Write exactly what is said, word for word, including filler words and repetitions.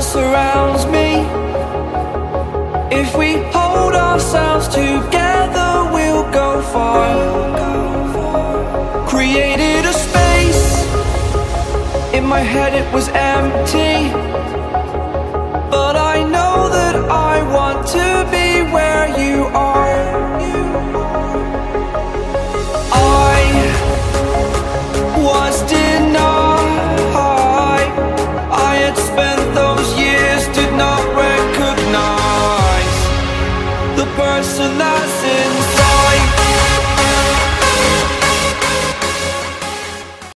surrounds me. If we hold ourselves together, we'll go far. Created a space, in my head it was empty.